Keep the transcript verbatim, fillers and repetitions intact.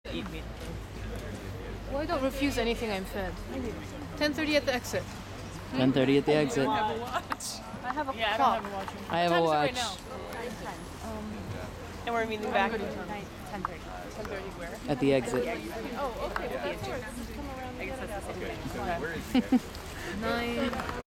eat meat. Well, I don't refuse anything I'm fed. ten thirty at the exit. ten thirty at the exit. I have a watch. I have a Yeah, I clock. don't have a watch. I have a What time watch. is it right now? And we're meeting back. ten thirty. ten thirty where? At the exit. Oh, okay. Well, that's all right. Just come around I guess and that's get the it. same thing. Nine.